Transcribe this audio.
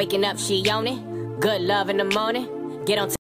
Waking up, she on it. Good love in the morning. Get on